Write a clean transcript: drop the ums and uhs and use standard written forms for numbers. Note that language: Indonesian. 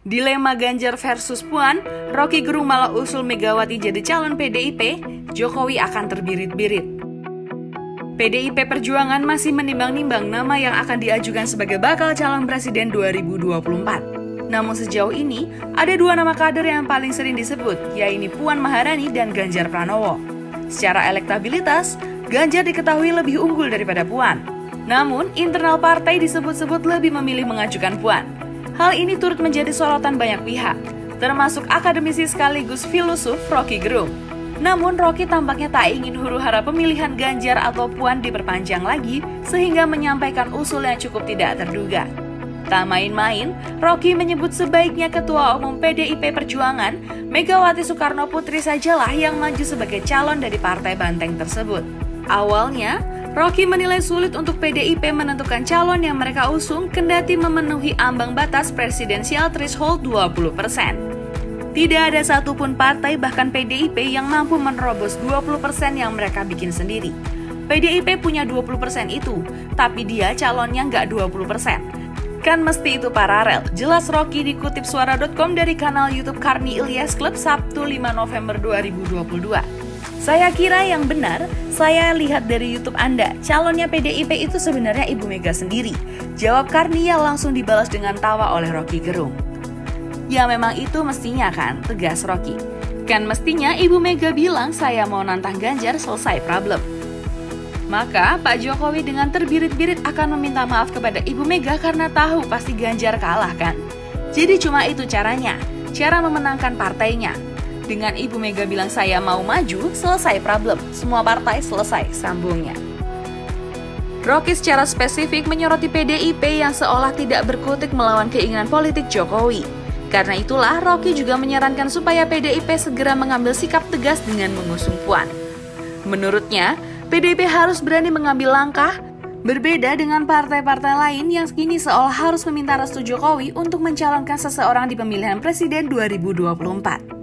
Dilema Ganjar versus Puan, Roky Gerung malah usul Megawati jadi calon PDIP, Jokowi akan terbirit-birit. PDIP Perjuangan masih menimbang-nimbang nama yang akan diajukan sebagai bakal calon presiden 2024. Namun sejauh ini, ada dua nama kader yang paling sering disebut, yaitu Puan Maharani dan Ganjar Pranowo. Secara elektabilitas, Ganjar diketahui lebih unggul daripada Puan. Namun, internal partai disebut-sebut lebih memilih mengajukan Puan. Hal ini turut menjadi sorotan banyak pihak, termasuk akademisi sekaligus filosof Roky Gerung. Namun Roky tampaknya tak ingin huru-hara pemilihan Ganjar atau Puan diperpanjang lagi, sehingga menyampaikan usul yang cukup tidak terduga. Tak main-main, Roky menyebut sebaiknya Ketua Umum PDIP Perjuangan, Megawati Soekarno Putri sajalah yang maju sebagai calon dari Partai Banteng tersebut. Awalnya, Roky menilai sulit untuk PDIP menentukan calon yang mereka usung kendati memenuhi ambang batas presidensial threshold 20%. Tidak ada satupun partai bahkan PDIP yang mampu menerobos 20% yang mereka bikin sendiri. PDIP punya 20% itu, tapi dia calonnya nggak 20%. Kan mesti itu paralel, jelas Roky dikutip suara.com dari kanal YouTube Karni Ilyas Club Sabtu 5 November 2022. Saya kira yang benar, saya lihat dari YouTube Anda, calonnya PDIP itu sebenarnya Ibu Mega sendiri. Jawab Karnia langsung dibalas dengan tawa oleh Roky Gerung. Ya memang itu mestinya kan, tegas Roky. Kan mestinya Ibu Mega bilang saya mau nantang Ganjar, selesai problem. Maka Pak Jokowi dengan terbirit-birit akan meminta maaf kepada Ibu Mega karena tahu pasti Ganjar kalah kan. Jadi cuma itu caranya, cara memenangkan partainya. Dengan Ibu Mega bilang saya mau maju, selesai problem. Semua partai selesai, sambungnya. Roky secara spesifik menyoroti PDIP yang seolah tidak berkutik melawan keinginan politik Jokowi. Karena itulah Roky juga menyarankan supaya PDIP segera mengambil sikap tegas dengan mengusung Puan. Menurutnya, PDIP harus berani mengambil langkah, berbeda dengan partai-partai lain yang kini seolah harus meminta restu Jokowi untuk mencalonkan seseorang di pemilihan presiden 2024.